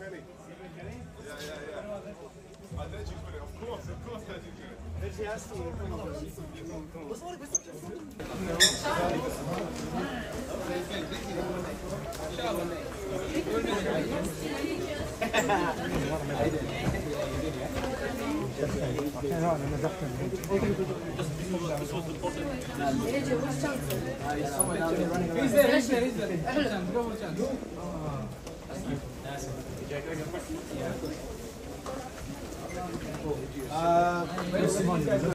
Kenny. I let you put it, of course I let you do it. He's there.